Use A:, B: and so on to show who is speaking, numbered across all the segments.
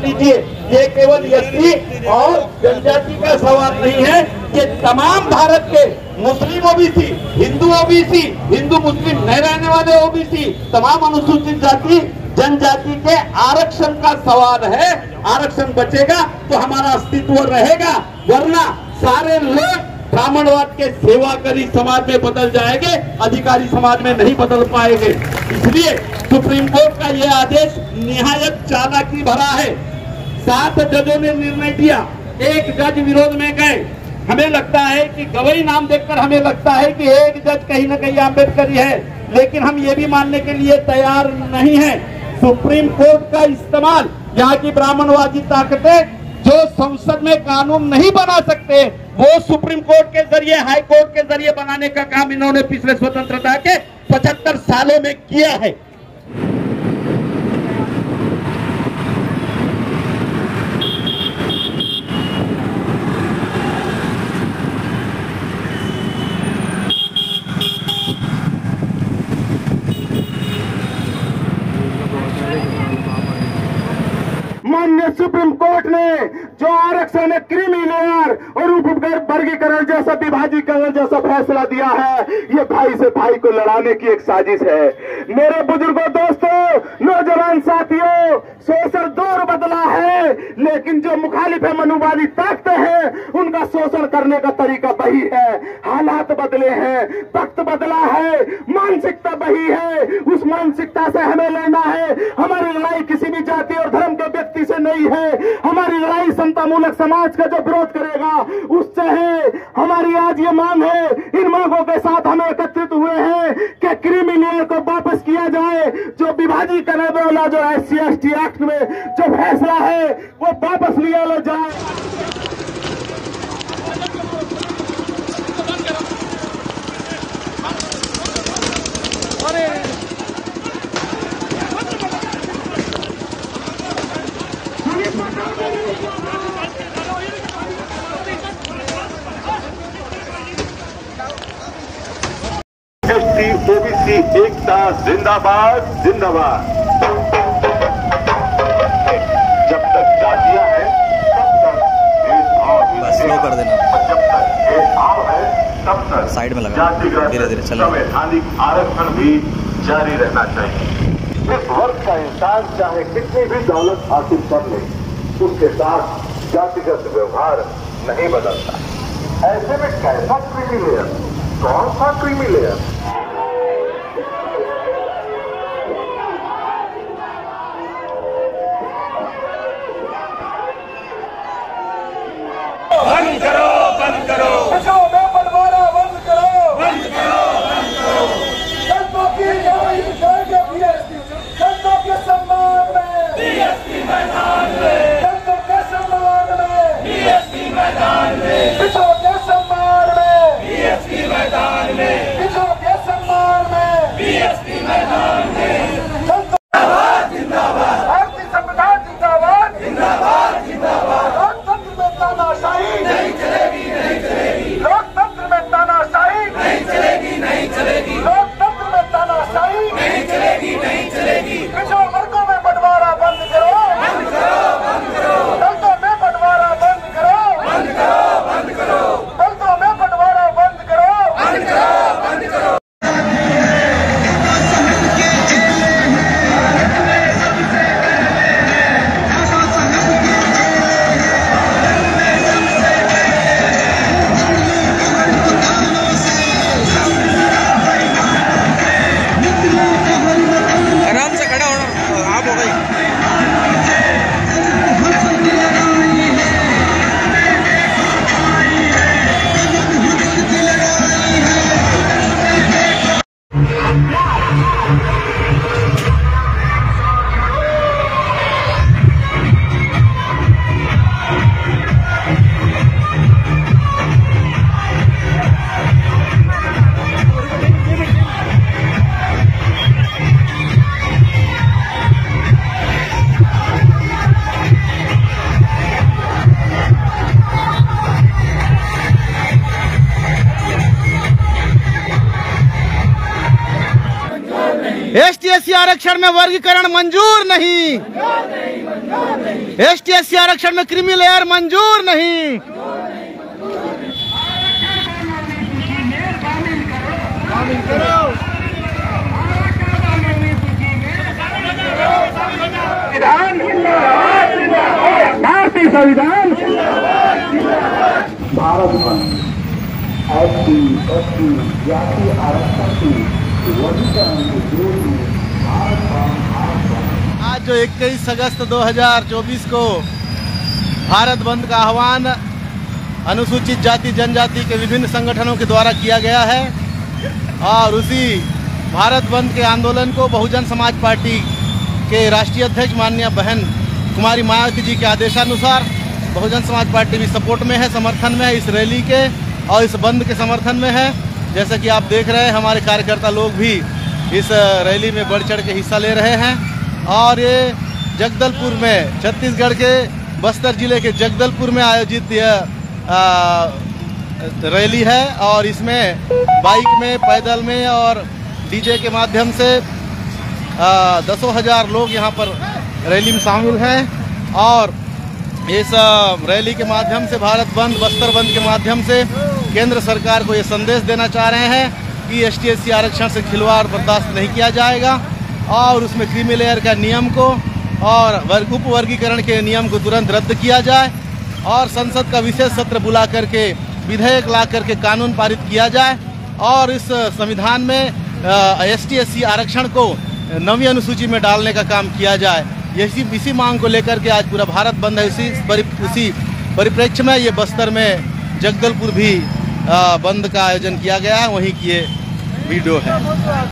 A: लीजिए, ये केवल एससी और जनजाति का सवाल नहीं है, ये तमाम भारत के मुस्लिम ओबीसी, हिंदू ओबीसी, हिंदू मुस्लिम नहीं रहने वाले ओबीसी, तमाम अनुसूचित जाति जनजाति के आरक्षण का सवाल है। आरक्षण बचेगा तो हमारा अस्तित्व रहेगा, वरना सारे लोग ब्राह्मणवाद के सेवा करी समाज में बदल जाएंगे, अधिकारी समाज में नहीं बदल पाएंगे। इसलिए सुप्रीम कोर्ट का यह आदेश निहायत चालाकी भरा है। 7 जजों ने निर्णय दिया, 1 जज विरोध में गए। हमें लगता है कि गवाही नाम देखकर हमें लगता है कि 1 जज कहीं न कहीं अम्बेडकरी है, लेकिन हम ये भी मानने के लिए तैयार नहीं है। सुप्रीम कोर्ट का इस्तेमाल, यहाँ की ब्राह्मणवादी ताकतें जो संसद में कानून नहीं बना सकते, वो सुप्रीम कोर्ट के जरिए, हाई कोर्ट के जरिए बनाने का काम इन्होंने पिछले स्वतंत्रता के 75 सालों में किया है।
B: माननीय सुप्रीम कोर्ट ने जो आरक्षण में क्रीमी लेयर और वर्गीकरण जैसा विभाजीकरण जैसा फैसला दिया है, ये भाई से भाई को लड़ाने की एक साजिश है। मेरे बुजुर्गों, दोस्तों, नौजवान साथियों, शोषण दौर बदला है, लेकिन जो मुखालिफ है, मनुवादी ताकतें हैं, उनका शोषण करने का तरीका वही है। हालात बदले हैं, वक्त बदला है, मानसिकता वही है। उस मानसिकता से हमें लड़ना है। हमारी लड़ाई किसी भी जाति और धर्म के व्यक्ति से नहीं है। हमारी लड़ाई समतामूलक समाज का जो विरोध करेगा उससे है। हमारी आज ये मांग है, इन मांगों के साथ हम एकत्रित हुए हैं कि क्रीमी लेयर को वापस किया जाए। जो विभाजीकरण वाला जो SC/ST एक्ट में जो फैसला है वो वापस लिया जाए। ओबीसी एकता जिंदाबाद जिंदाबाद। जब तक जातियां हैं तब तक भेदभाव,
C: स्लो कर देना,
B: जब तक भेदभाव है तब तक
C: साइड में लगा,
B: जातिगत
C: धीरे-धीरे चलना।
B: संवैधानिक आरक्षण भी जारी रहना चाहिए। इस वर्ग का इंसान चाहे कितनी भी दौलत हासिल कर ले, उसके साथ जातिगत व्यवहार नहीं बदलता। ऐसे में कैसा क्रीमी लेयर, कौन सा क्रीमी लेयर?
D: बंद करो, बंद करो, में बंटवारा बंद करो, बंद करो, बंद करो। दलितों की दलितों के सम्मान में बीएसपी मैदान में, दलितों के सम्मान में बीएसपी मैदान में, पिछड़ों के सम्मान में बीएसपी मैदान में, पिछड़ों के सम्मान में बीएसपी मैदान में। जिंदाबाद जिंदाबाद, भारतीय संविधान जिंदाबाद जिंदाबाद जिंदाबाद। लोकतंत्र में तानाशाही नहीं चलेगी, नहीं चलेगी। लोकतंत्र में तानाशाही नहीं चलेगी, नहीं चलेगी। लोकतंत्र में तानाशाही नहीं चलेगी, नहीं चलेगी। पिछड़े वर्गों में बंटवारा बंद करो, बंद करो, बंद करो। दलितों में बंटवारा बंद करो, बंद करो, बंद करो। दलितों में बंटवारा बंद करो, बंद करो, बंद करो।
C: आराम से खड़ा होना, आप हो गई।
E: ST/SC आरक्षण में वर्गीकरण मंजूर नहीं। ST/SC आरक्षण में क्रीमी लेयर मंजूर नहीं।
B: भारतीय संविधान भारत बंद ST/SC जाति आरक्षण की वर्गीकरण के विरोध में
E: आज जो 21 अगस्त 2024 को भारत बंद का आह्वान अनुसूचित जाति जनजाति के विभिन्न संगठनों के द्वारा किया गया है और उसी भारत बंद के आंदोलन को बहुजन समाज पार्टी के राष्ट्रीय अध्यक्ष माननीय बहन कुमारी मायावती जी के आदेशानुसार बहुजन समाज पार्टी भी सपोर्ट में है, समर्थन में है इस रैली के और इस बंद के समर्थन में है। जैसा कि आप देख रहे हैं हमारे कार्यकर्ता लोग भी इस रैली में बढ़ चढ़ के हिस्सा ले रहे हैं और ये जगदलपुर में छत्तीसगढ़ के बस्तर जिले के जगदलपुर में आयोजित यह रैली है और इसमें बाइक में, पैदल में और डीजे के माध्यम से दसों हजार लोग यहाँ पर रैली में शामिल हैं और इस रैली के माध्यम से भारत बंद, बस्तर बंद के माध्यम से केंद्र सरकार को ये संदेश देना चाह रहे हैं कि ST/SC आरक्षण से खिलवाड़ बर्दाश्त नहीं किया जाएगा और उसमें क्रीमी लेयर का नियम को और उप वर्गीकरण के नियम को तुरंत रद्द किया जाए और संसद का विशेष सत्र बुला करके विधेयक ला करके कानून पारित किया जाए और इस संविधान में ST/SC आरक्षण को 9वीं अनुसूची में डालने का काम किया जाए। इसी मांग को लेकर के आज पूरा भारत बंद है। इसी परिप्रेक्ष्य में ये बस्तर में जगदलपुर भी बंद का आयोजन किया गया है, वहीं की ये वीडियो है।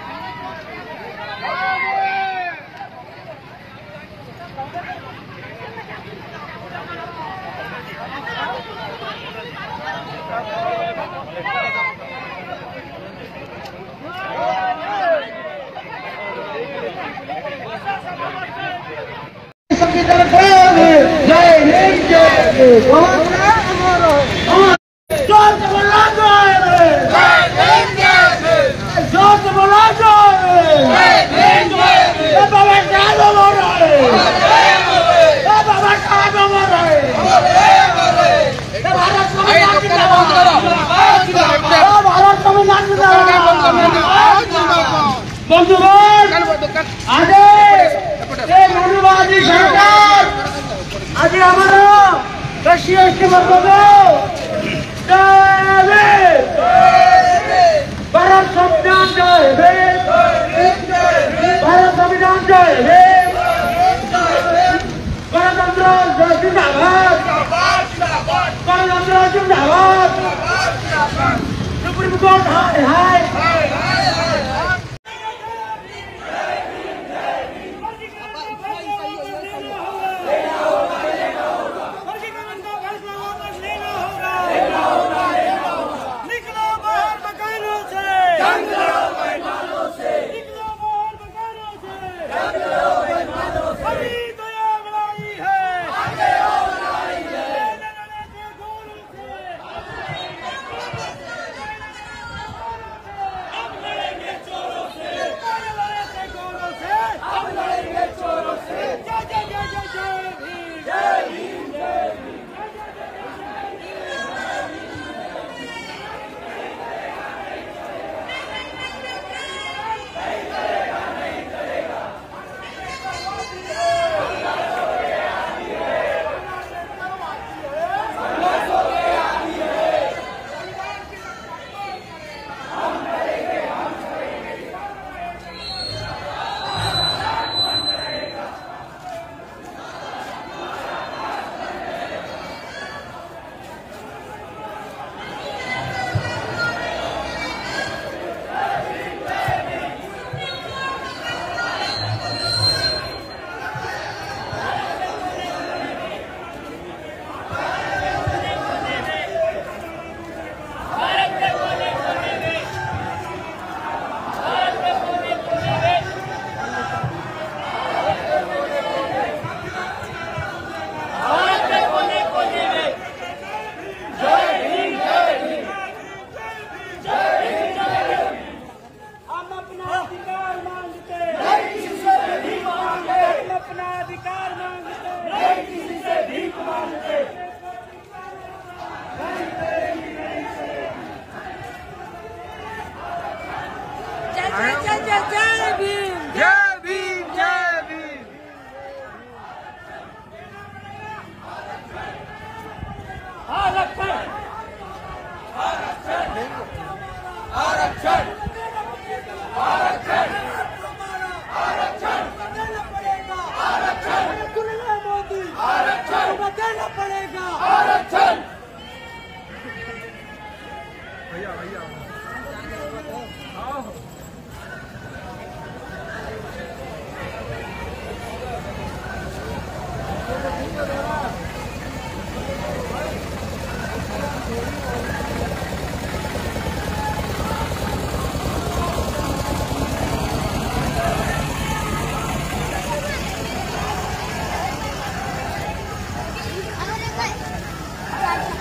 D: आज हमारा ST/SC भारत संविधान जय भारत संविधान जय गणतंत्र जिंदाबाद गणतंत्र जिंदाबाद सुप्रीम कोर्ट हाय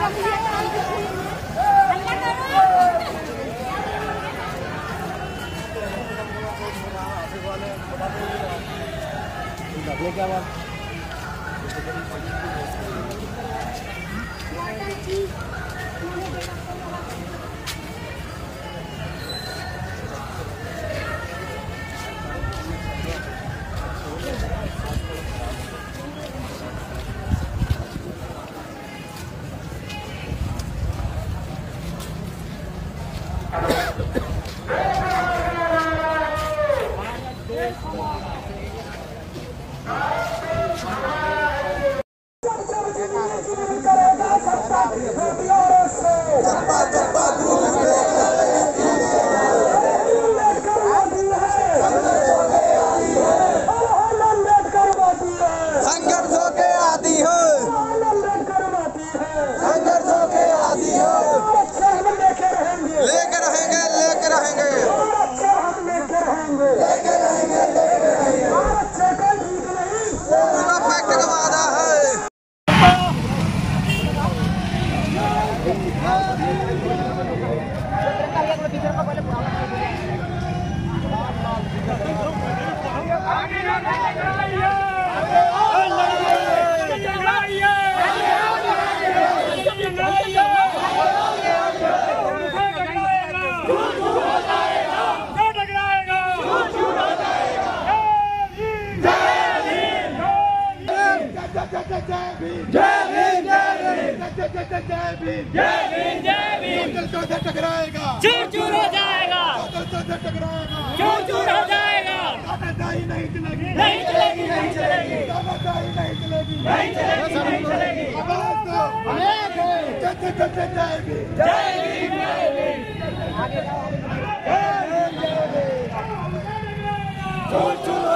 F: चूर चूर हो जाएगा, चूर चूर हो जाएगा, नहीं चलेगी, नहीं चलेगी, नहीं चलेगी, नहीं चलेगी, चूर चूर